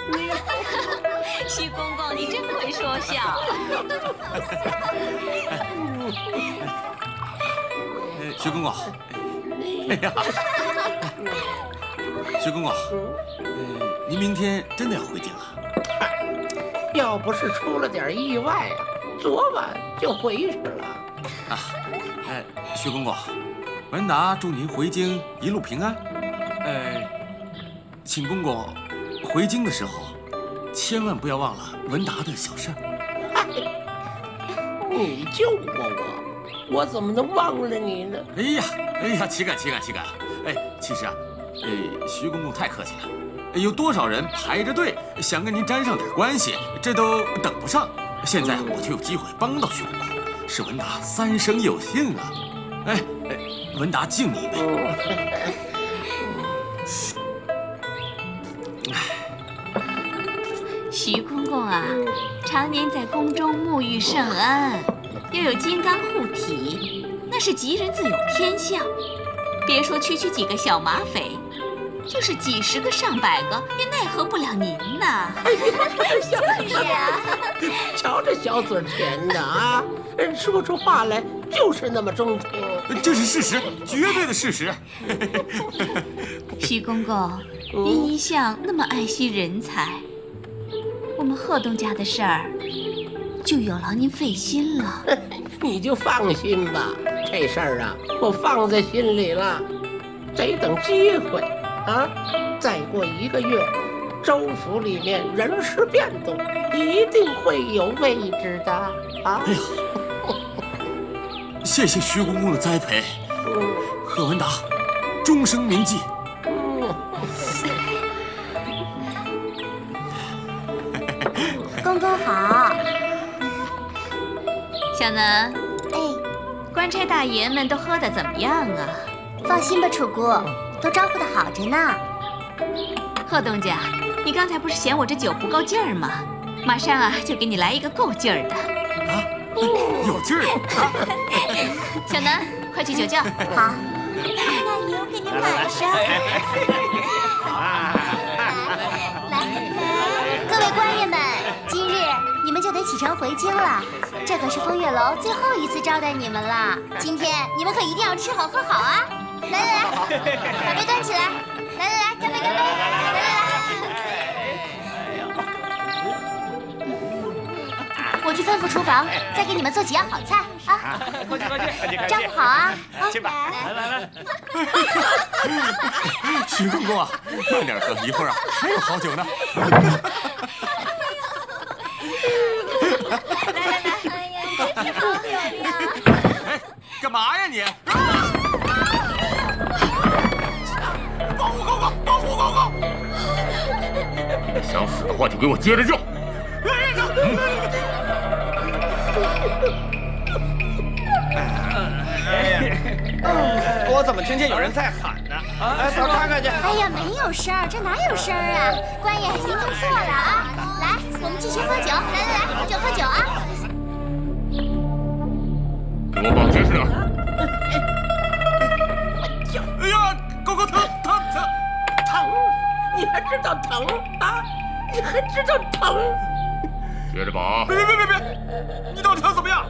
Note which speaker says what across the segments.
Speaker 1: 徐公公，你真会说笑。
Speaker 2: 徐公公，哎呀，徐公公，您明天真的要回京啊？
Speaker 3: 要不是出了点意外啊，昨晚就回去了。
Speaker 2: 啊，徐公公，文达祝您回京一路平安。请公公回京的时候，千万不要忘了文达的小事儿。
Speaker 3: 你救过我怎么能忘了你呢？
Speaker 2: 哎呀，岂敢！其实啊，徐公公太客气了。有多少人排着队想跟您沾上点关系，这都等不上。现在我就有机会帮到徐公公，是文达三生有幸啊！文达敬你一杯。
Speaker 1: 徐公公啊，常年在宫中沐浴圣安，又有金刚护体，那是吉人自有天相。别说区几个小马匪，就是几十个上百个也奈何不了您呐！
Speaker 3: 是呀，瞧这小嘴甜的啊，说出话来就是那么中听。
Speaker 2: 这是事实，绝对的事实。
Speaker 1: 徐公公，您一向那么爱惜人才，我们贺东家的事儿就有劳您费心了。
Speaker 3: 你就放心吧，这事儿啊，我放在心里了。得等机会啊，再过1个月，州府里面人事变动，一定会有位置的啊！
Speaker 2: 哎呀，谢谢徐公公的栽培，贺文达终生铭记。
Speaker 4: 公公好。
Speaker 1: 小能，官差大爷们都喝得怎么样啊？
Speaker 4: 放心吧，楚姑，都招呼得好着呢。
Speaker 1: 贺东家，你刚才不是嫌我这酒不够劲儿吗？马上啊，就给你来一个够劲儿的。
Speaker 2: 啊，有劲儿！
Speaker 1: 小能，快去酒窖。
Speaker 4: 好。大爷，我给您买上。来，各位官人们，今日你们就得启程回京了。这可是风月楼最后一次招待你们了，今天你们可一定要吃好喝好啊！来，把杯端起来，来，干杯，来！我去吩咐厨房，再给你们做几样好菜啊！
Speaker 5: 快去！
Speaker 4: 照顾好啊！
Speaker 5: 去吧，来！
Speaker 2: 徐公公啊，慢点喝，一会儿啊还有好酒呢。
Speaker 4: 来，哎呀，真是好酒呀！
Speaker 2: 干嘛呀你？保护公公！
Speaker 6: 想死的话就给我接着叫！
Speaker 5: 我怎么听见有人在喊呢？走看看去。
Speaker 4: 哎呀，没有声儿，这哪有声儿啊？官爷，您弄错了啊！来，我们继续喝酒，来，喝酒啊！
Speaker 6: 给我绑结实点。
Speaker 2: 哎呀，公公疼！
Speaker 3: 你还知道疼啊？你还知道疼？
Speaker 6: 接着绑。
Speaker 2: 别！你到底想怎么样？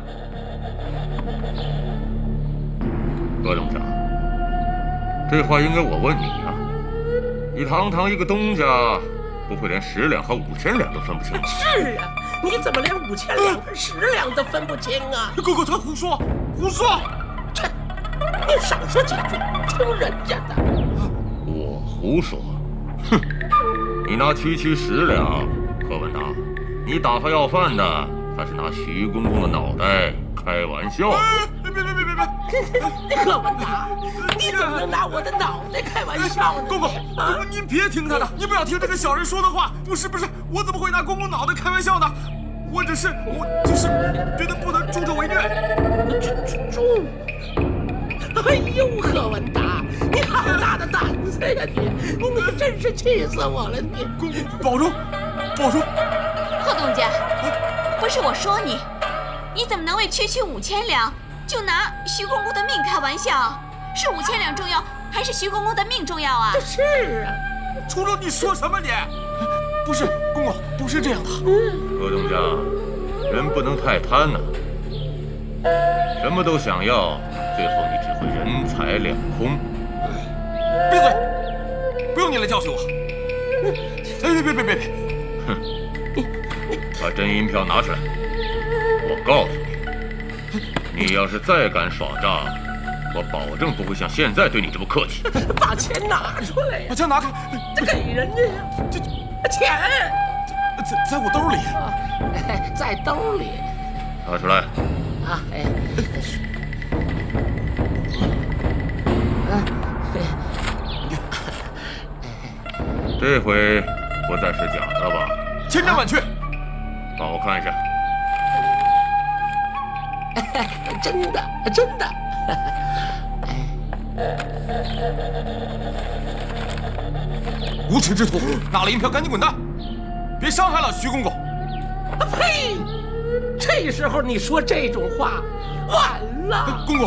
Speaker 6: 贺东家，这话应该我问你呀。你堂堂一个东家，不会连10两和5000两都分不清吗？
Speaker 3: 是啊，你怎么连5000两和10两都分不清啊？
Speaker 2: 公公他胡说！
Speaker 3: 切，你少说几句，听人家的。
Speaker 6: 我胡说？哼！你拿区10两，贺文达，你打发要饭的还是拿徐公公的脑袋开玩笑？
Speaker 3: 别！贺文达，你怎么能拿我的脑袋开玩笑呢？
Speaker 2: 公公，您别听他的，你不要听这个小人说的话。不是，我怎么会拿公公脑袋开玩笑呢？我就是觉得不能助纣为虐。
Speaker 3: 助？哎呦，贺文达，你好大的胆子呀！你真是气死我了！你
Speaker 2: 公公保重。
Speaker 1: 贺东家，不是我说你，你怎么能为区5000两就拿徐公公的命开玩笑？是5000两重要，还是徐公公的命重要啊？
Speaker 3: 是啊，
Speaker 2: 楚州，你说什么你？ 不是，公公，不是这样的。
Speaker 6: 葛东家，人不能太贪呐，什么都想要，最后你只会人财两空。
Speaker 2: 闭嘴！不用你来教训我。哎，别！
Speaker 6: 哼！把真银票拿出来！我告诉你，你要是再敢耍诈，我保证不会像现在对你这么客气。
Speaker 3: 把钱拿出来呀！
Speaker 2: 把钱拿开！
Speaker 3: 给人家呀！这钱
Speaker 2: 在我兜里。
Speaker 3: 在兜里。
Speaker 6: 拿出来！
Speaker 3: 啊，哎。
Speaker 6: 这回不再是假的吧？
Speaker 2: 千真万确。
Speaker 6: 帮我看一下。
Speaker 3: 真的。
Speaker 2: 无耻之徒，拿了银票赶紧滚蛋！别伤害了徐公公。
Speaker 3: 呸！这时候你说这种话，完了。
Speaker 2: 公公。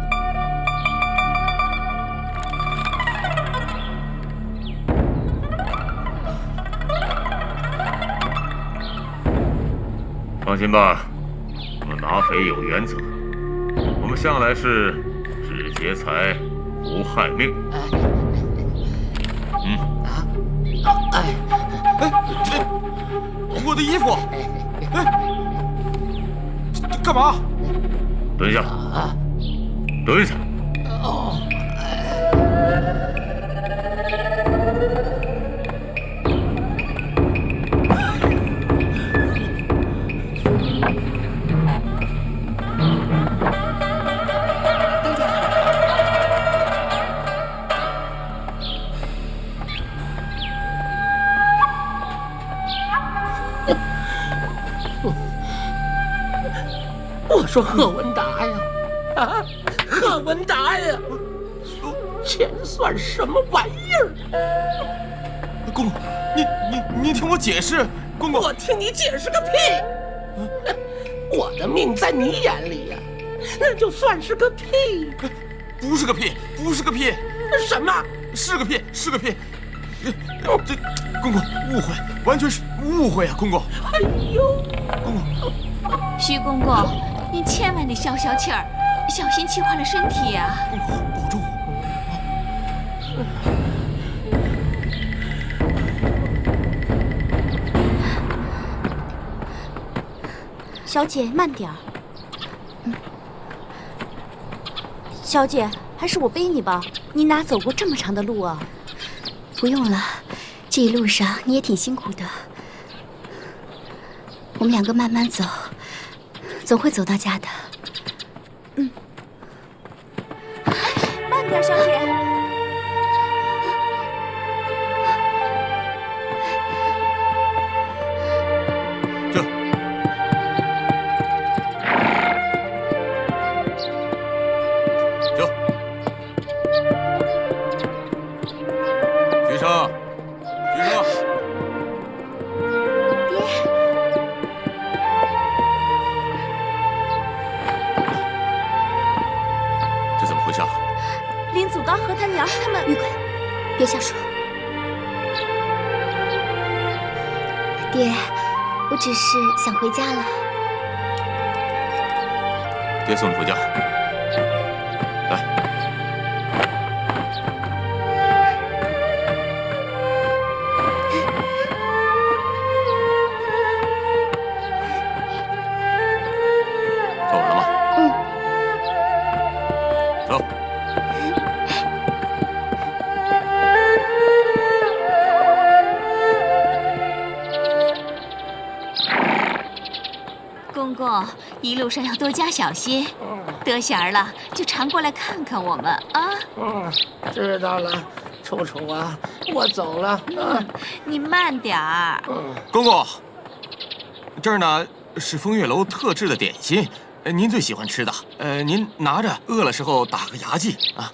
Speaker 6: 放心吧，我们马匪有原则，我们向来是只劫财不害命。
Speaker 2: 我的衣服！干嘛？
Speaker 6: 蹲下！蹲下！
Speaker 3: 我说贺文达呀，贺文达呀，钱算什么玩意儿？
Speaker 2: 公公，你听我解释，公公。
Speaker 3: 我听你解释个屁！我的命在你眼里呀，那就算是个屁。
Speaker 2: 不是个屁，不是个屁。
Speaker 3: 什么？
Speaker 2: 是个屁，是个屁。这公公误会，完全是误会啊，公公。
Speaker 3: 哎呦，
Speaker 2: 公公。
Speaker 1: 徐公公，您千万得消消气儿，小心气坏了身体呀。
Speaker 2: 公公，保重。
Speaker 7: 小姐，慢点儿。小姐，还是我背你吧。你哪走过这么长的路啊？
Speaker 4: 不用了，这一路上你也挺辛苦的。我们两个慢慢走，总会走到家的。
Speaker 7: 慢点，小姐。林祖刚和他娘他们……
Speaker 4: 玉贵，别瞎说。爹，我只是想回家了。
Speaker 2: 爹送你回家。来。坐稳了吗？走。
Speaker 1: 公公，一路上要多加小心，得闲儿了就常过来看看我们啊。
Speaker 3: 知道了，楚楚啊，我走了。
Speaker 1: 你慢点儿。
Speaker 2: 公公，这儿呢是风月楼特制的点心，您最喜欢吃的。您拿着，饿了时候打个牙祭啊。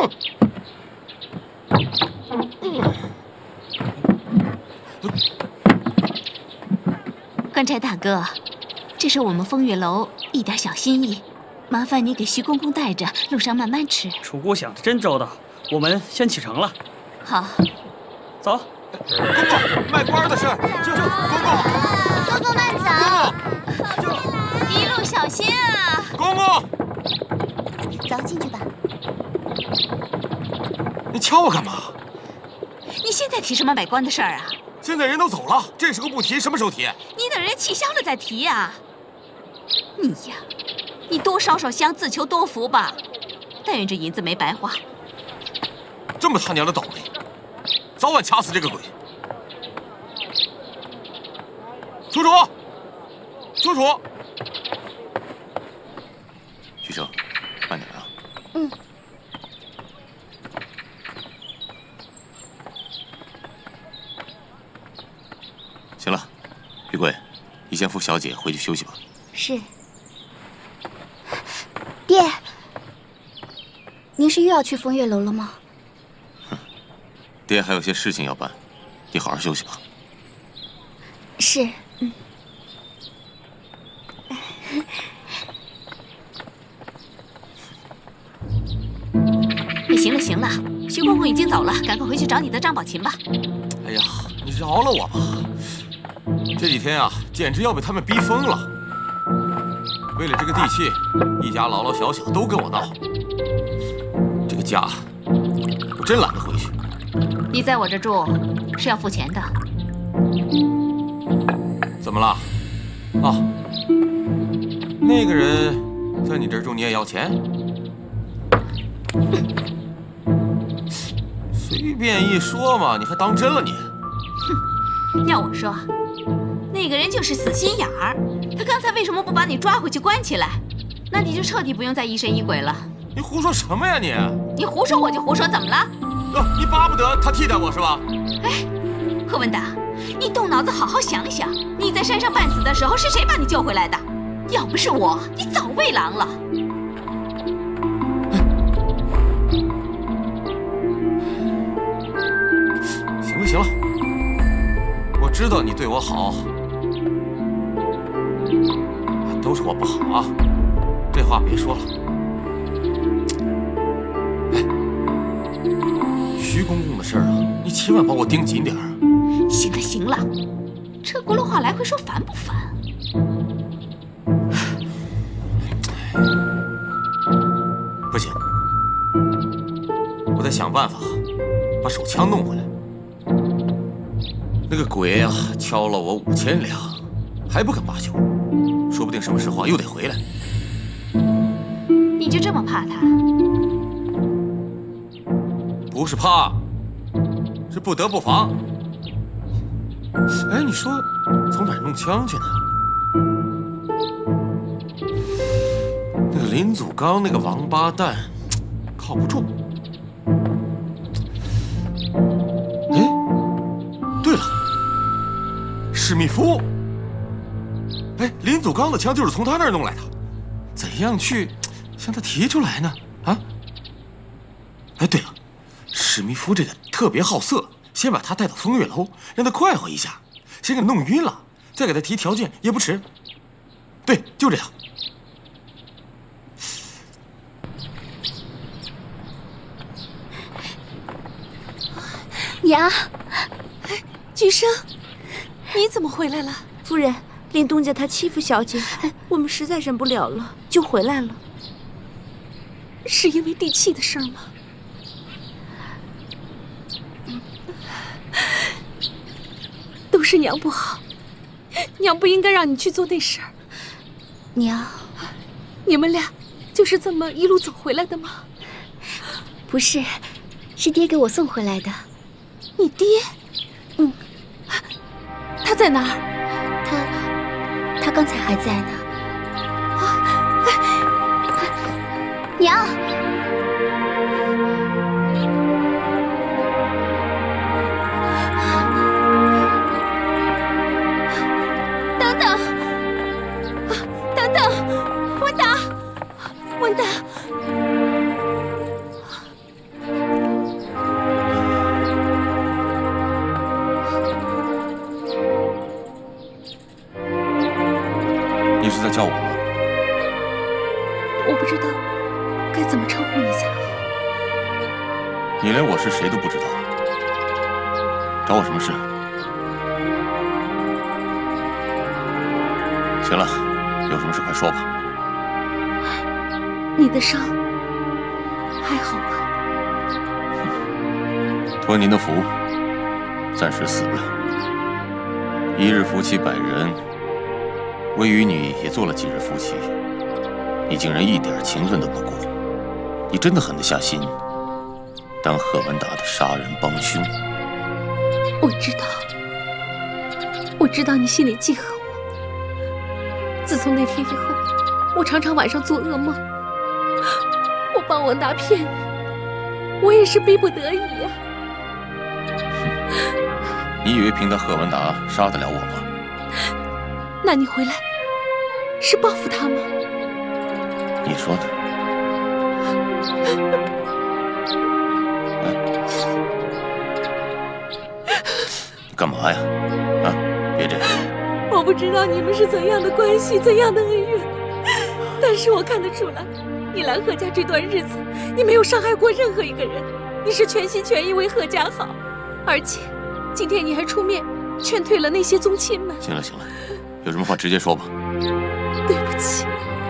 Speaker 1: 官差大哥，这是我们风月楼一点小心意，麻烦你给徐公公带着，路上慢慢吃。
Speaker 5: 楚姑想的真周到，我们先启程了。
Speaker 1: 好，
Speaker 5: 走。
Speaker 2: 公公，卖官的事
Speaker 1: 提什么买官的事儿啊？
Speaker 2: 现在人都走了，这时候不提，什么时候提？
Speaker 1: 你等人气消了再提呀。你呀，你多烧烧香，自求多福吧。但愿这银子没白花。
Speaker 2: 这么他娘的倒霉，早晚掐死这个鬼！楚楚，楚楚，徐生，慢点啊。
Speaker 4: 嗯。
Speaker 2: 行了，玉桂，你先扶小姐回去休息吧。
Speaker 4: 是。爹，您是又要去风月楼了吗？
Speaker 2: 爹还有些事情要办，你好好休息吧。
Speaker 4: 是，嗯。
Speaker 1: 行了行了，徐公公已经走了，赶快回去找你的张宝琴吧。
Speaker 2: 哎呀，你饶了我吧！这几天啊，简直要被他们逼疯了。为了这个地契，一家老老小小都跟我闹。这个家，我真懒得回去。
Speaker 1: 你在我这住是要付钱的。
Speaker 2: 怎么了？啊，那个人在你这儿住，你也要钱？随便一说嘛，你还当真了你？
Speaker 1: 哼，要我说，那个人就是死心眼儿。他刚才为什么不把你抓回去关起来？那你就彻底不用再疑神疑鬼了。
Speaker 2: 你胡说什么呀你？
Speaker 1: 你胡说我就胡说，怎么了？
Speaker 2: 你巴不得他替代我是吧？
Speaker 1: 哎，贺文达，你动脑子好好想想，你在山上半死的时候是谁把你救回来的？要不是我，你早喂狼了。
Speaker 2: 行了行了，我知道你对我好，都是我不好啊，这话别说了。哎，徐公公的事儿啊，你千万帮我盯紧点儿。
Speaker 1: 行了行了，这轱辘话来回说，烦不烦？
Speaker 2: 不行，我得想办法把手枪弄回来。那个鬼啊，敲了我5000两，还不肯罢休，说不定什么时候又得回来。
Speaker 1: 你就这么怕他？
Speaker 2: 不是怕，是不得不防。哎，你说从哪儿弄枪去呢？那个林祖刚那个王八蛋，靠不住。哎，对了，史密夫。哎，林祖刚的枪就是从他那儿弄来的，怎样去向他提出来呢？啊？哎，对了，史密夫这个特别好色，先把他带到风月楼，让他快活一下，先给他弄晕了，再给他提条件也不迟。对，就这样。
Speaker 7: 娘，菊生，你怎么回来了？夫人，林东家他欺负小姐，我们实在忍不了了，就回来了。
Speaker 8: 是因为地契的事儿吗？都是娘不好，娘不应该让你去做那事儿。
Speaker 4: 娘，
Speaker 8: 你们俩就是这么一路走回来的吗？
Speaker 4: 不是，是爹给我送回来的。
Speaker 8: 你爹？
Speaker 4: 嗯。
Speaker 8: 他在哪儿？
Speaker 4: 他刚才还在呢。娘。
Speaker 8: 等等，等等，文达，文达。
Speaker 2: 你是在叫我吗？
Speaker 8: 我不知道该怎么称呼你才好。
Speaker 2: 你连我是谁都不知道，找我什么事？行了，有什么事快说吧。
Speaker 8: 你的伤还好吧？
Speaker 2: 托您的福，
Speaker 6: 暂时死不了。一日夫妻百日，我与你也做了几日夫妻，你竟然一点情分都不顾，你真的狠得下心当贺文达的杀人帮凶？
Speaker 8: 我知道你心里记恨我。自从那天以后，我常常晚上做噩梦。我帮文达骗你，我也是逼不得已呀。
Speaker 6: 你以为凭他贺文达杀得了我吗？
Speaker 8: 那你回来是报复他吗？
Speaker 6: 你说的。你干嘛呀？啊，别这样。
Speaker 8: 我不知道你们是怎样的关系，怎样的恩怨，但是我看得出来，你来贺家这段日子，你没有伤害过任何一个人，你是全心全意为贺家好，而且今天你还出面劝退了那些宗亲们。
Speaker 6: 行了，有什么话直接说吧。
Speaker 8: 对不起，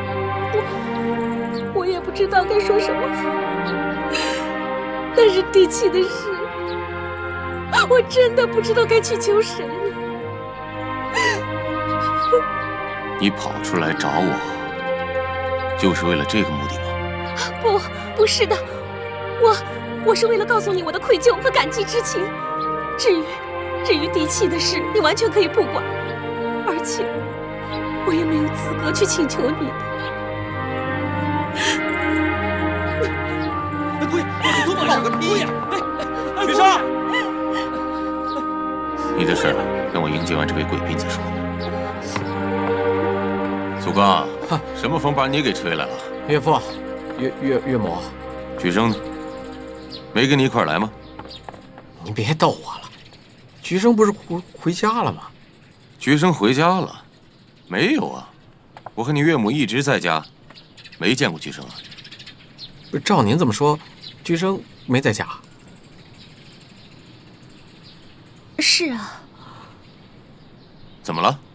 Speaker 8: 我也不知道该说什么好，但是地契的事，我真的不知道该去求谁了。
Speaker 6: 你跑出来找我，就是为了这个目的吗？
Speaker 8: 不是的，我是为了告诉你我的愧疚和感激之情。至于地契的事，你完全可以不管，而且我也没有资格去请求你的。
Speaker 2: 贵，你多跑个屁呀！徐生，
Speaker 6: 你的事等我迎接完这位贵宾再说。祖刚，什么风把你给吹来了？
Speaker 9: 岳父，岳母，
Speaker 6: 举生呢？没跟你一块来吗？
Speaker 9: 你别逗我了，举生不是回家了吗？
Speaker 6: 举生回家了？没有啊，我和你岳母一直在家，没见过举生啊。
Speaker 9: 照您这么说，举生没在家？
Speaker 8: 是啊。
Speaker 6: 怎么了？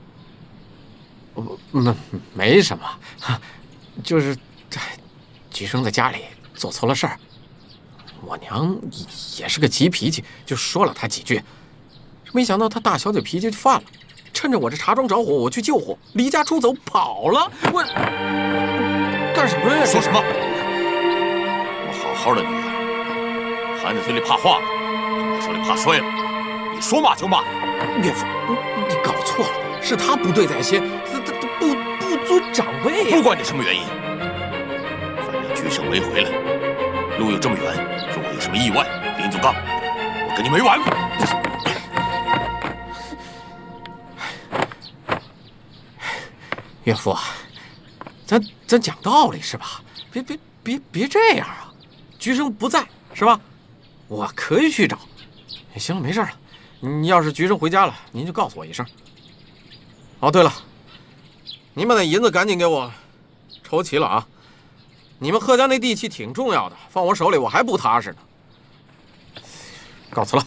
Speaker 9: 没什么，就是举生在家里做错了事儿，我娘也是个急脾气，就说了他几句，没想到他大小姐脾气就犯了，趁着我这茶庄着火，我去救火，离家出走跑了。我干什么呀？
Speaker 6: 说什么？我好好的女儿，含在嘴里怕化了，捧在手里怕摔了，你说骂就骂。
Speaker 9: 岳父，你搞错了，是他不对在先，不尊长辈呀。
Speaker 6: 不管你什么原因，反正举生没回来，路又这么远，如果有什么意外，林祖刚，我跟你没完！
Speaker 9: 岳父啊，咱讲道理是吧？别这样啊！举生不在是吧？我可以去找。行了，没事了。你要是举生回家了，您就告诉我一声。哦，对了，您把那银子赶紧给我筹齐了啊！你们贺家那地契挺重要的，放我手里我还不踏实呢。告辞了。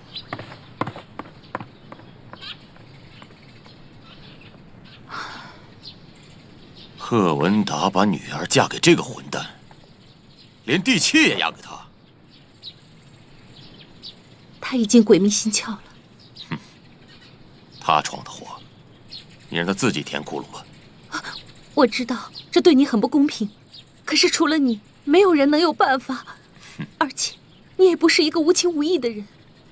Speaker 6: 贺文达把女儿嫁给这个混蛋，连地契也押给他。
Speaker 8: 他已经鬼迷心窍了。
Speaker 6: 哼，他闯的祸，你让他自己填窟窿吧。
Speaker 8: 我知道这对你很不公平，可是除了你，没有人能有办法。而且，你也不是一个无情无义的人。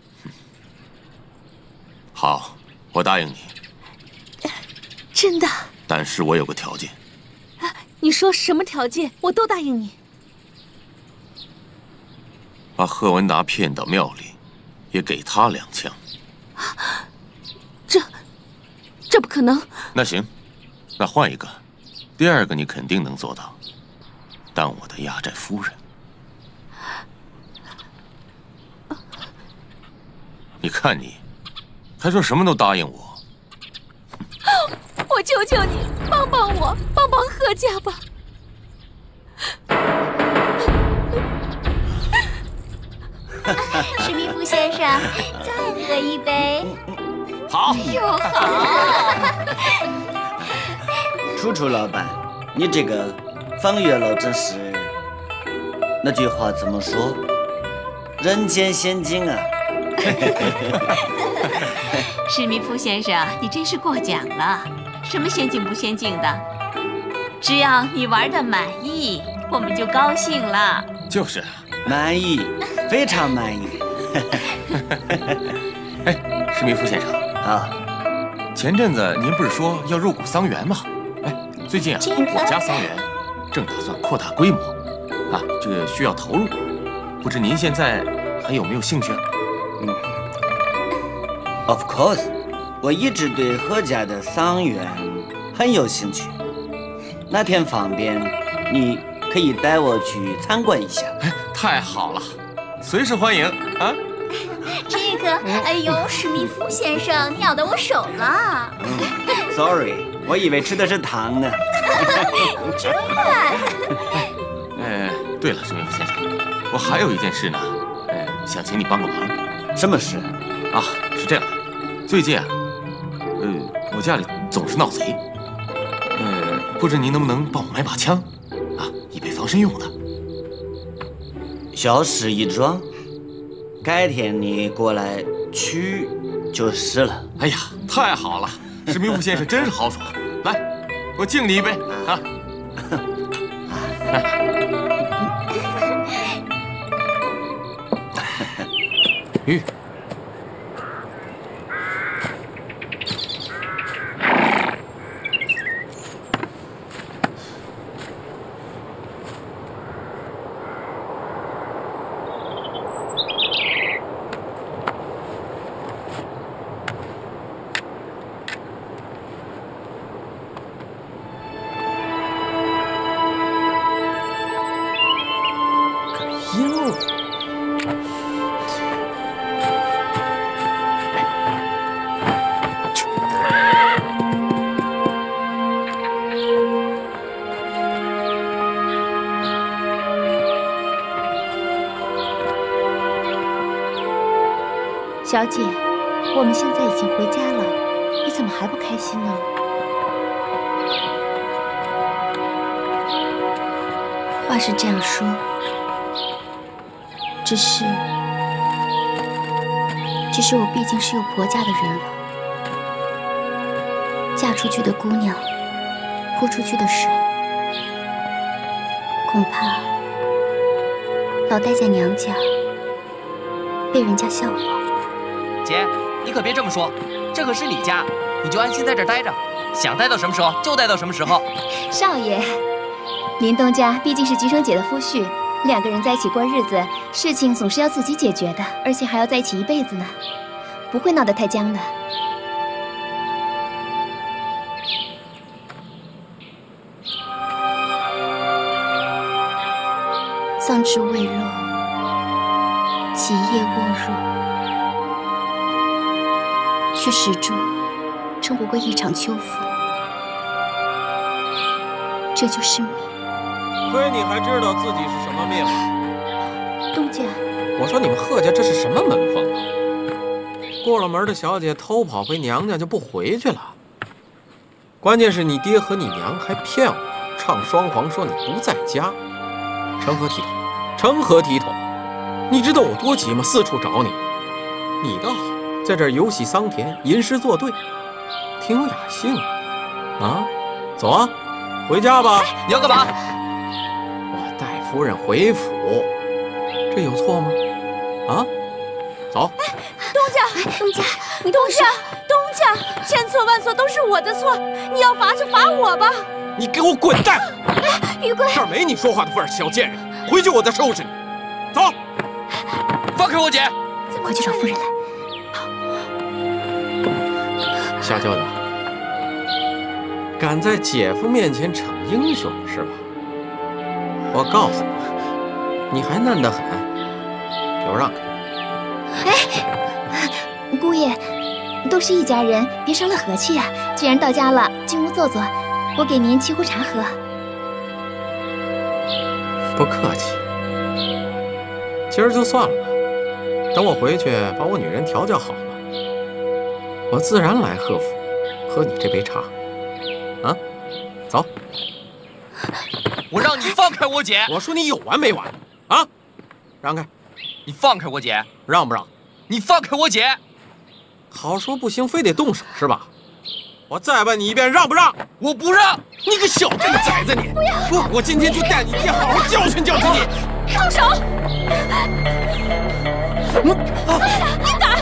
Speaker 6: 好，我答应你。
Speaker 8: 真的？
Speaker 6: 但是我有个条件。
Speaker 8: 你说什么条件，我都答应你。
Speaker 6: 把贺文达骗到庙里，也给他2枪。
Speaker 8: 这不可能。
Speaker 6: 那行，那换一个。第2个你肯定能做到，当我的压寨夫人。你看你，还说什么都答应我。
Speaker 8: 我求求你，帮帮我，帮帮贺家吧。
Speaker 4: 史密夫先生，再喝一杯。
Speaker 2: 好，
Speaker 4: 哟好。
Speaker 10: 楚楚老板，你这个方月楼真是……那句话怎么说？人间仙境啊！
Speaker 1: 史密夫先生，你真是过奖了。什么先进不先进的，只要你玩得满意，我们就高兴了。
Speaker 2: 就是啊，
Speaker 10: 满意，非常满意。
Speaker 6: 哎，史密夫先生
Speaker 10: 啊，
Speaker 6: 前阵子您不是说要入股桑园吗？哎，最近啊，我家桑园正打算扩大规模，啊，这个需要投入，不知您现在还有没有兴趣啊
Speaker 10: ？Of course， 我一直对何家的桑园很有兴趣。哪天方便，你可以带我去参观一下。
Speaker 6: 哎，太好了，随时欢迎啊！
Speaker 4: 这个，哎呦，史密夫先生，你咬到我手了。
Speaker 10: Sorry， 我以为吃的是糖呢。
Speaker 4: 真坏。
Speaker 6: 哎，对了，史密夫先生，我还有一件事呢，想请你帮个忙。
Speaker 10: 什么事？
Speaker 6: 啊，是这样的，最近啊，我家里总是闹贼，不知您能不能帮我买把枪，啊，以备防身用的。
Speaker 10: 小事一桩，改天你过来取就是了。
Speaker 6: 哎呀，太好了，史密夫先生真是豪爽，来，我敬你一杯啊！玉。
Speaker 7: 小姐，我们现在已经回家了，你怎么还不开心呢？
Speaker 11: 话是这样说，只是我毕竟是有婆家的人了，嫁出去的姑娘，泼出去的水，恐怕老待在娘家，被人家笑话。
Speaker 12: 姐，你可别这么说，这可是你家，你就安心在这儿待着，想待到什么时候就待到什么时候。
Speaker 11: 少爷，林东家毕竟是菊生姐的夫婿，两个人在一起过日子，事情总是要自己解决的，而且还要在一起一辈子呢，不会闹得太僵的。桑枝未落，其叶沃入，却始终撑不过一场秋风。这就是命。
Speaker 9: 亏你还知道自己是什么命。
Speaker 7: 东家，
Speaker 9: 我说你们贺家这是什么门风啊？过了门的小姐偷跑回娘家就不回去了。关键是你爹和你娘还骗我，唱双簧说你不在家，成何体统？成何体统？你知道我多急吗？四处找你，你倒好，在这儿游戏桑田，吟诗作对，挺有雅兴啊！走啊，回家吧。
Speaker 12: 你要干嘛？
Speaker 9: 我带夫人回府，这有错吗？啊，走。
Speaker 8: 东家，
Speaker 11: 东家，你
Speaker 8: 东家，千错万错都是我的错，你要罚就罚我吧。
Speaker 9: 你给我滚蛋！
Speaker 11: 玉贵，
Speaker 9: 这儿没你说话的份儿，小贱人！回去我再收拾你。走，
Speaker 12: 放开我姐！
Speaker 11: 快去找夫人来。
Speaker 9: 瞎舅子，敢在姐夫面前逞英雄是吧？我告诉你，你还嫩得很，给我让开！
Speaker 11: 哎，姑爷，都是一家人，别伤了和气啊！既然到家了，进屋坐坐，我给您沏壶茶喝。
Speaker 9: 不客气，今儿就算了吧。等我回去把我女人调教好了，我自然来贺府喝你这杯茶。啊，走。
Speaker 12: 我让你放开我姐！
Speaker 9: 我说你有完没完？啊，让开！
Speaker 12: 你放开我姐！
Speaker 9: 让不让？
Speaker 12: 你放开我姐！
Speaker 9: 好说不行，非得动手是吧？我再问你一遍，让不让？
Speaker 12: 我不让！
Speaker 9: 你个小兔崽子你！不，我今天就带你爹好好教训教训你！
Speaker 8: 放手！你打！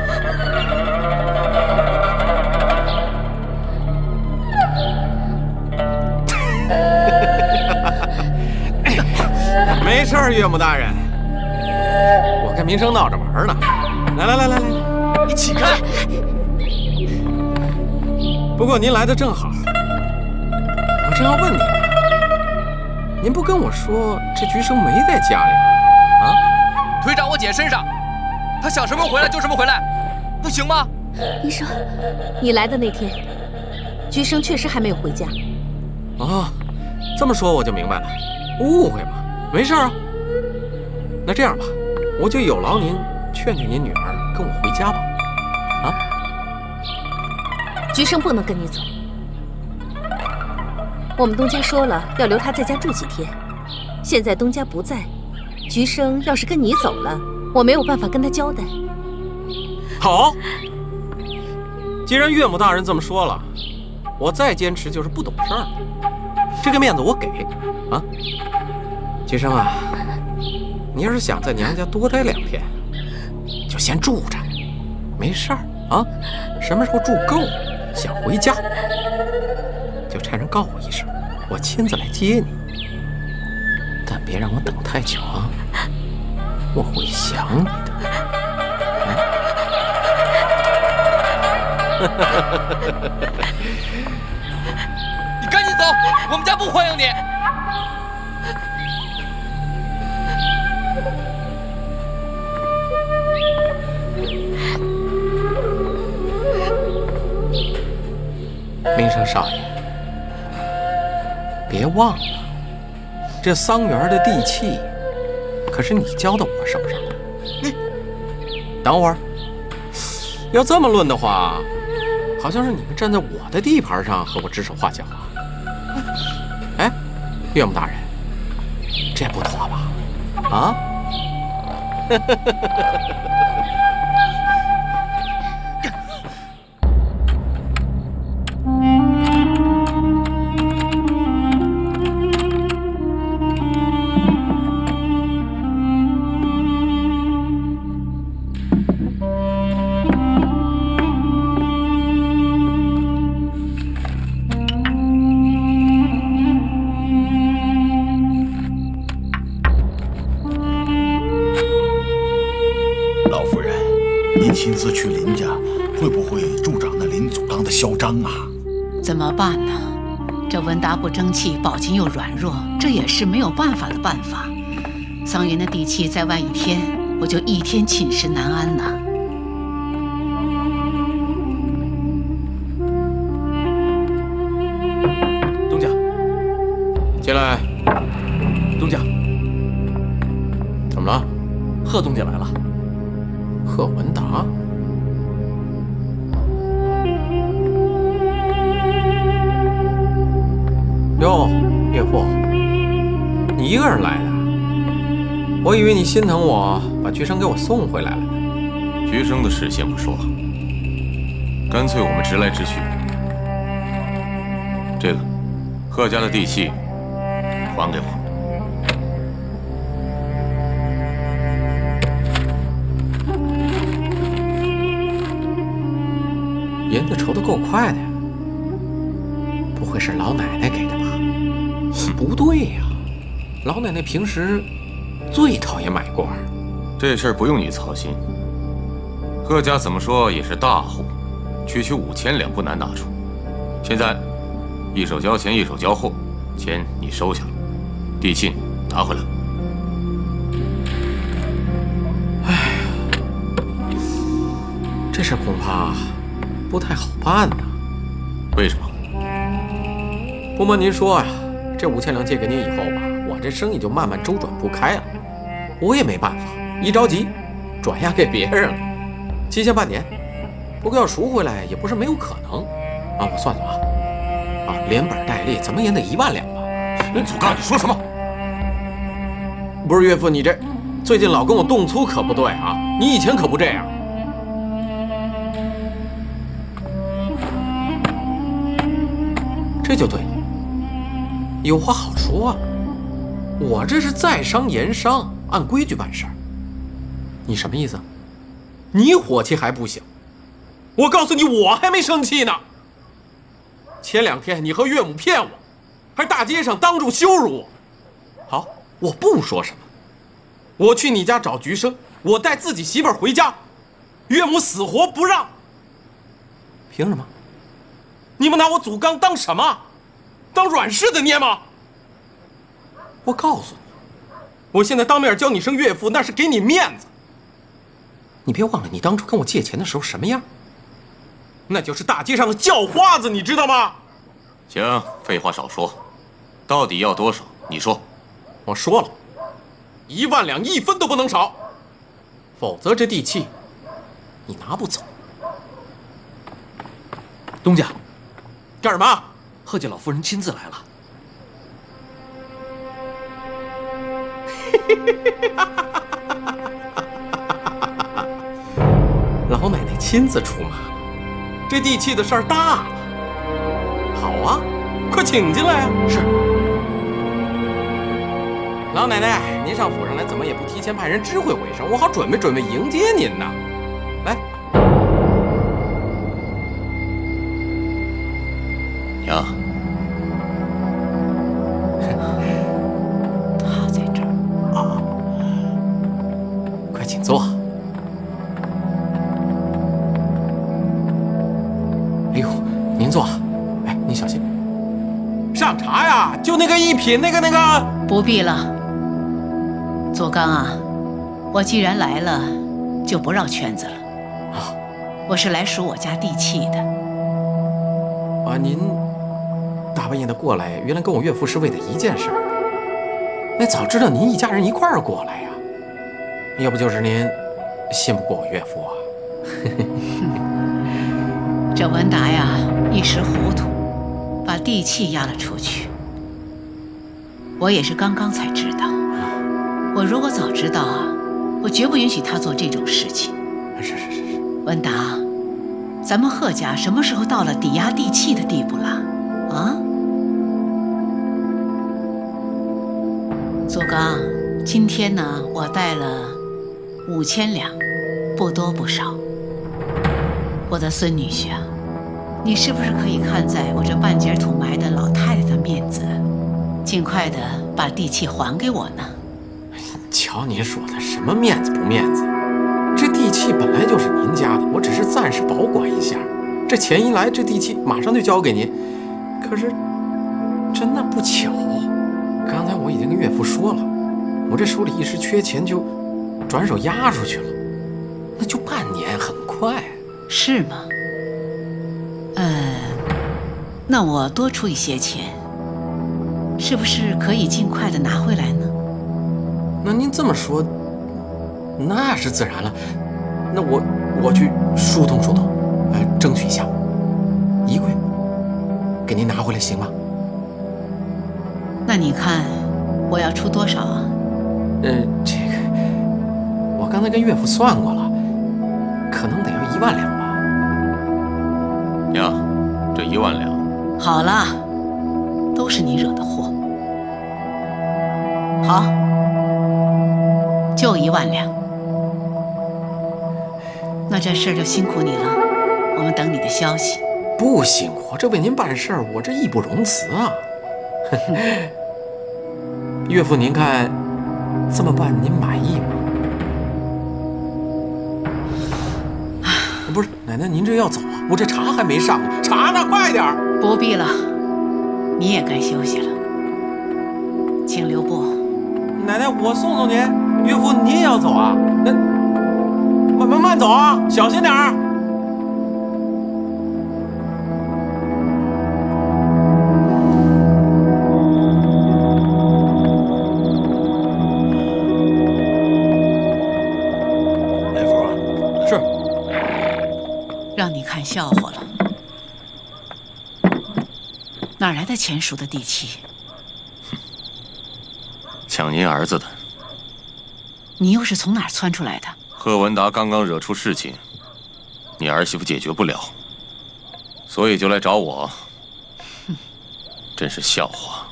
Speaker 9: 没事儿，岳母大人，我跟民生闹着玩呢。来，
Speaker 12: 你起开！
Speaker 9: 不过您来的正好，我正要问您，您不跟我说这菊生没在家里吗？啊？
Speaker 12: 腿长我姐身上，她想什么回来就什么回来，不行吗？
Speaker 8: 医生，你来的那天，菊生确实还没有回家。
Speaker 9: 哦，这么说我就明白了，误会嘛，没事啊。那这样吧，我就有劳您劝劝您女儿跟我回家吧。啊？
Speaker 8: 菊生不能跟你走，我们东家说了要留他在家住几天。现在东家不在，菊生要是跟你走了，我没有办法跟他交代。
Speaker 9: 好，既然岳母大人这么说了，我再坚持就是不懂事儿。这个面子我给啊。菊生啊，你要是想在娘家多待2天，就先住着，没事儿啊。什么时候住够了，想回家，就差人告我一声，我亲自来接你。但别让我等太久啊，我会想你的。
Speaker 12: 你赶紧走，我们家不欢迎你。
Speaker 9: 民生少爷，别忘了，这桑园的地契可是你交到我手上的。你等会儿，要这么论的话，好像是你们站在我的地盘上和我指手画脚啊！哎，岳母大人，这不妥吧？啊？
Speaker 13: 亲自去林家，会不会助长那林祖刚的嚣张啊？
Speaker 14: 怎么办呢？这文达不争气，宝琴又软弱，这也是没有办法的办法。桑园的地契再晚1天，我就1天寝食难安呐。
Speaker 9: 东家，进来。东家，怎么了？
Speaker 12: 贺东家来了。
Speaker 9: 贺文达，哟，岳父，你一个人来的？我以为你心疼我，把菊生给我送回来了呢。
Speaker 6: 菊生的事先不说，干脆我们直来直去。这个，贺家的地契还给我。
Speaker 9: 银子筹得够快的呀，不会是老奶奶给的吧？不对呀，老奶奶平时最讨厌买官。
Speaker 6: 这事儿不用你操心，贺家怎么说也是大户，区区5000两不难拿出。现在一手交钱一手交货，钱你收下了，地契拿回来。
Speaker 9: 哎呀，这事恐怕不太好办呐。
Speaker 6: 为什么？
Speaker 9: 不瞒您说呀，这5000两借给您以后吧，我这生意就慢慢周转不开了。我也没办法，一着急转押给别人了，期限半年。不过要赎回来也不是没有可能啊。我算算啊，连本带利怎么也得1万两吧。
Speaker 6: 祖刚，你说什么？
Speaker 9: 不是岳父，你这最近老跟我动粗可不对啊！你以前可不这样。这就对了，有话好说啊！我这是在商言商，按规矩办事儿。你什么意思？你火气还不小？我告诉你，我还没生气呢。前2天你和岳母骗我，还大街上当众羞辱我。好，我不说什么。我去你家找菊生，我带自己媳妇儿回家，岳母死活不让。凭什么？你们拿我祖纲当什么？当软柿子捏吗？我告诉你，我现在当面叫你声岳父，那是给你面子。你别忘了，你当初跟我借钱的时候什么样？那就是大街上的叫花子，你知道吗？
Speaker 6: 行，废话少说，到底要多少？你说。
Speaker 9: 我说了，1万两，1分都不能少，否则这地契你拿不走。
Speaker 5: 东家，
Speaker 9: 干什么？
Speaker 5: 贺家老夫人亲自来了。
Speaker 9: 老奶奶亲自出马了，这地契的事儿大了。好啊，快请进来啊！
Speaker 5: 是。
Speaker 9: 老奶奶，您上府上来，怎么也不提前派人知会我一声，我好准备准备迎接您呢。来，
Speaker 6: 娘，
Speaker 14: 他在这儿
Speaker 9: 啊，快请坐。哎呦，您坐。哎，您小心。上茶呀，就那个一品那个。
Speaker 14: 不必了。左刚啊，我既然来了，就不绕圈子了。
Speaker 9: 啊，
Speaker 14: 我是来赎我家地契的。
Speaker 9: 啊，您大半夜的过来，原来跟我岳父是为的一件事。那早知道您一家人一块儿过来呀，要不就是您信不过我岳父啊。
Speaker 14: 这文达呀，一时糊涂，把地契押了出去。我也是刚刚才知道。我如果早知道啊，我绝不允许他做这种事情。
Speaker 9: 是。
Speaker 14: 文达，咱们贺家什么时候到了抵押地契的地步了？啊？左刚，今天呢，我带了5000两，不多不少。我的孙女婿啊，你是不是可以看在我这半截土埋的老太太的面子，尽快的把地契还给我呢？
Speaker 9: 瞧您说的，什么面子不面子？这地契本来就是您家的，我只是暂时保管一下。这钱一来，这地契马上就交给您。可是，真的不巧，刚才我已经跟岳父说了，我这手里一时缺钱，就转手押出去了。那就半年，很快。
Speaker 14: 是吗？那我多出一些钱，是不是可以尽快的拿回来呢？
Speaker 9: 那您这么说，那是自然了。那我去疏通疏通，争取一下，1个月给您拿回来行吗？
Speaker 14: 那你看我要出多少啊？
Speaker 9: 这个我刚才跟岳父算过了，可能得要1万两吧。
Speaker 6: 娘，这1万两。
Speaker 14: 好了，都是你惹的祸。好，就1万两。那这事儿就辛苦你了，我们等你的消息。
Speaker 9: 不辛苦，这为您办事儿，我这义不容辞啊。岳父，您看这么办，您满意吗？不是，奶奶，您这要走啊？我这茶还没上呢，茶呢，快点儿！
Speaker 14: 不必了，你也该休息了，请留步。
Speaker 9: 奶奶，我送送您。岳父，您也要走啊？那慢走啊，小心点儿。
Speaker 13: 来福啊，
Speaker 9: 是。
Speaker 14: 让你看笑话了。哪来的钱赎的地契？
Speaker 6: 抢您儿子的。
Speaker 14: 你又是从哪儿窜出来的？
Speaker 6: 贺文达刚刚惹出事情，你儿媳妇解决不了，所以就来找我。真是笑话。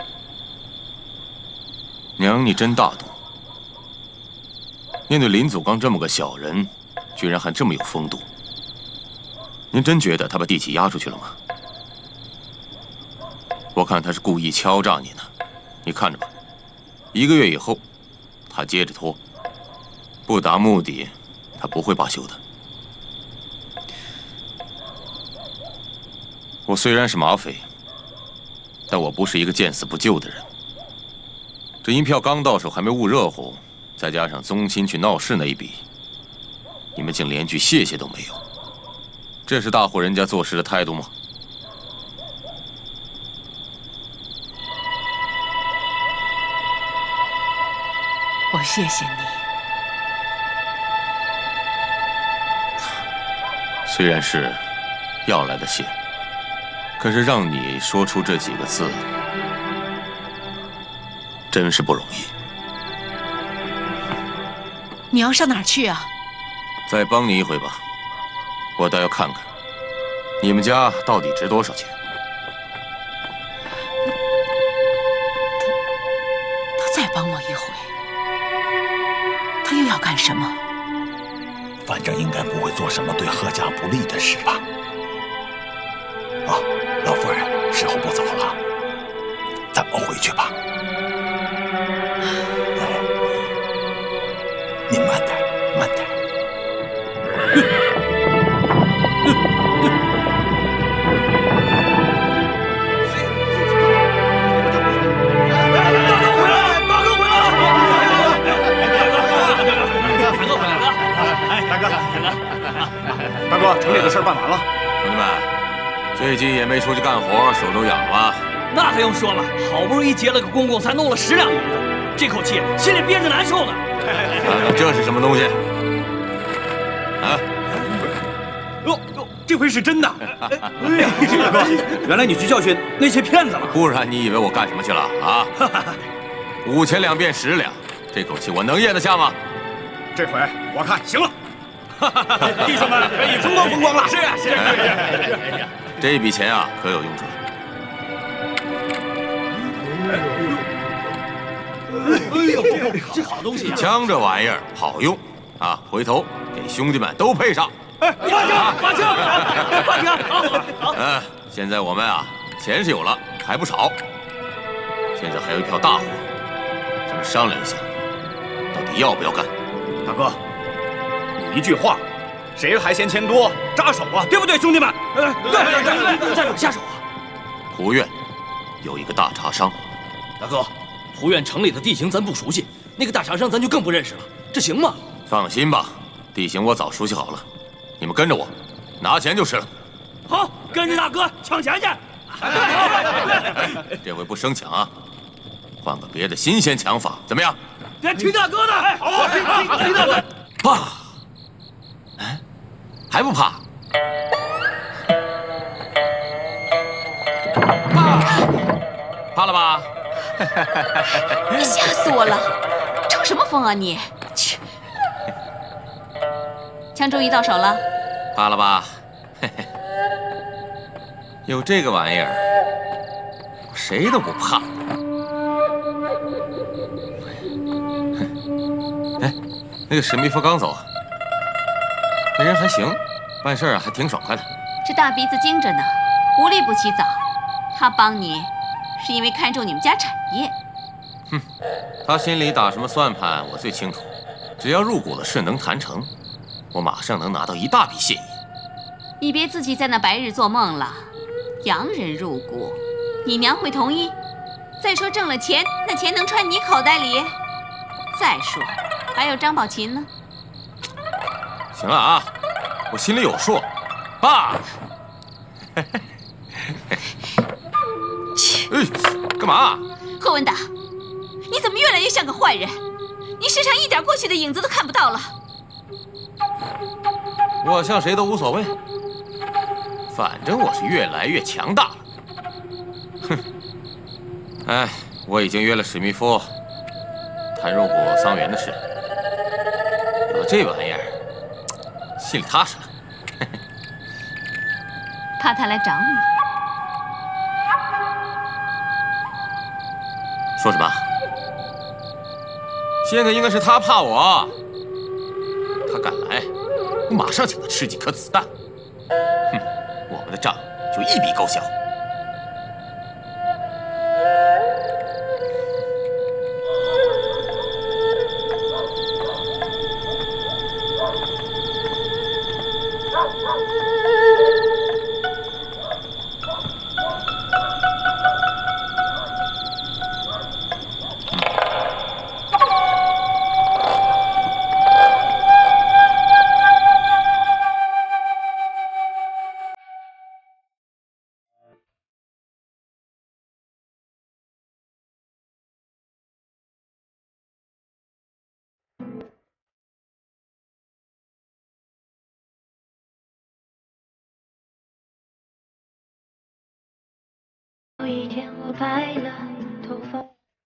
Speaker 6: 娘，你真大度。面对林祖刚这么个小人，居然还这么有风度。您真觉得他把地契押出去了吗？我看他是故意敲诈你呢。你看着吧，1个月以后，他接着拖，不达目的，他不会罢休的。我虽然是马匪，但我不是一个见死不救的人。这银票刚到手，还没焐热乎，再加上宗亲去闹事那一笔，你们竟连句谢谢都没有，这是大户人家做事的态度吗？
Speaker 14: 我谢谢你。
Speaker 6: 虽然是要来的谢，可是让你说出这几个字，真是不容易。
Speaker 14: 你要上哪儿去啊？
Speaker 6: 再帮你一回吧，我倒要看看，你们家到底值多少钱。
Speaker 14: 他再帮我一回，他又要干什么？
Speaker 13: 反正应该不会做什么对贺家不利的事吧？啊，老夫人，时候不早了，咱们回去吧。您慢点，慢点。
Speaker 15: 大哥，城里的事办完了。
Speaker 6: 兄弟们，最近也没出去干活，手都痒了。
Speaker 16: 那还用说吗？好不容易结了个公公，才弄了10两银子，这口气心里憋着难受呢。
Speaker 6: 这是什么东西？啊？
Speaker 16: 哟，这回是真的！哎呀，大哥，原来你去教训那些骗子了。
Speaker 6: 不然你以为我干什么去了啊？5000两变10两，这口气我能咽得下吗？
Speaker 15: 这回我看行了。弟兄们可以风光风光了。是啊，是啊。
Speaker 6: 这笔钱啊，可有用处了。
Speaker 16: 哎呦，这好东西！
Speaker 6: 枪这玩意儿好用啊，回头给兄弟们都配上。
Speaker 16: 放枪！
Speaker 6: 好。现在我们啊，钱是有了，还不少。现在还有一票大货，咱们商量一下，到底要不要干？
Speaker 15: 大哥。一句话，谁还嫌钱多，扎手啊，对不对，兄弟们？
Speaker 16: 对，在哪下手啊？
Speaker 6: 胡苑有一个大茶商。
Speaker 16: 大哥，胡苑城里的地形咱不熟悉，那个大茶商咱就更不认识了，这行吗？
Speaker 6: 放心吧，地形我早熟悉好了，你们跟着我，拿钱就是了。
Speaker 16: 好，跟着大哥抢钱去。
Speaker 6: 这回不生抢啊，换个别的新鲜抢法，怎么样？
Speaker 16: 别听大哥的，好，听大哥。
Speaker 6: 爸。还不怕？怕了吧？
Speaker 1: 吓死我了！抽什么风啊你？去！枪终于到手了。
Speaker 6: 怕了吧？有这个玩意儿，我谁都不怕。哎，那个史密夫刚走。这人还行，办事还挺爽快的。
Speaker 1: 这大鼻子精着呢，无利不起早。他帮你，是因为看中你们家产业。
Speaker 6: 哼，他心里打什么算盘，我最清楚。只要入股的事能谈成，我马上能拿到一大笔现银。
Speaker 1: 你别自己在那白日做梦了。洋人入股，你娘会同意？再说挣了钱，那钱能揣你口袋里？再说，还有张宝琴呢。
Speaker 6: 行了啊，我心里有数，爸。干嘛？
Speaker 1: 贺文达，你怎么越来越像个坏人？你身上一点过去的影子都看不到了。
Speaker 6: 我像谁都无所谓，反正我是越来越强大了。哼，哎，我已经约了史密夫谈入股桑园的事，
Speaker 2: 这玩意儿，心里踏实了。
Speaker 1: 怕他来找你？
Speaker 2: 说什么？现在应该是他怕我，他敢来，我马上请他吃几颗子弹。哼，我们的账就一笔勾销。
Speaker 17: 有一天我白了头发。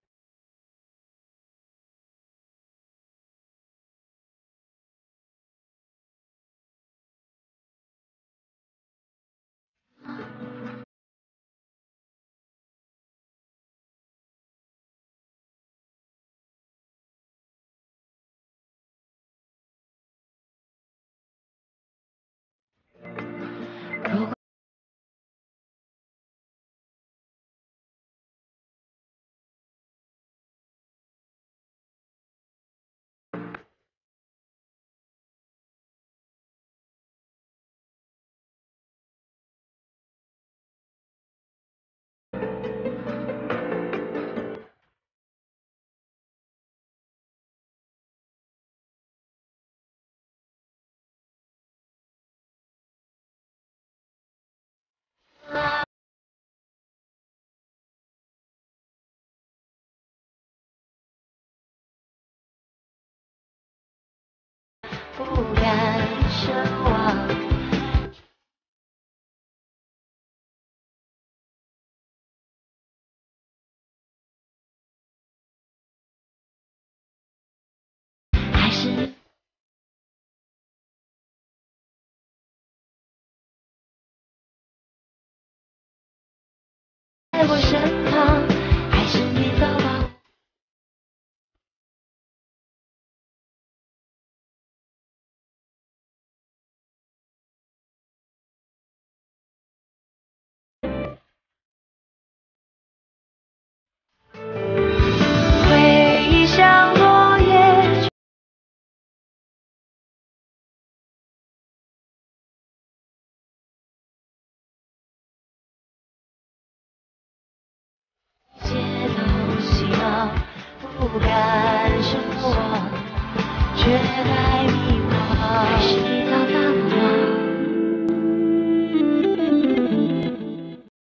Speaker 17: 不敢奢望，还是在我身